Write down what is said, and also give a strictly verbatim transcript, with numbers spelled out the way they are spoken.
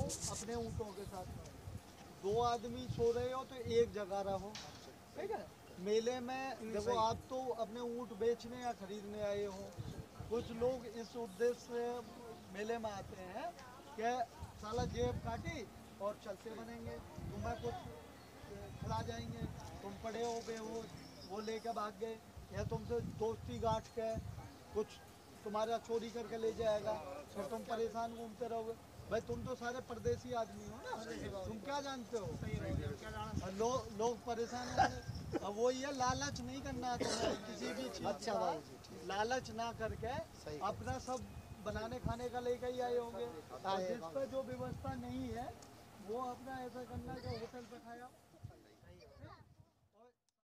अपने ऊँटों के साथ में दो आदमी सो रहे हो तो एक जगह रहो, ठीक है। मेले में देखो आप तो अपने ऊँट बेचने या खरीदने आए हो, कुछ लोग इस उद्देश्य से मेले में आते हैं कि साला जेब काटी और चलते बनेंगे, तुम्हें कुछ खिला जाएंगे, तुम पड़े हो बेहोश, वो लेके भाग गए, या तुमसे दोस्ती गांठ के कुछ तुम्हारा चोरी करके ले जाएगा, फिर तुम परेशान घूमते रहोगे। भाई तुम तो सारे परदेसी आदमी हो ना, तुम क्या जानते हो। और लो, लोग परेशान होंगे। अब वो ये लालच नहीं करना तुम्हें किसी भी चीज अच्छा का, बाबूजी, लालच ना करके अपना सब बनाने खाने का लेके ही आए होंगे। और जिस पर जो व्यवस्था नहीं है वो अपना ऐसा करना कि होटल पे खाया।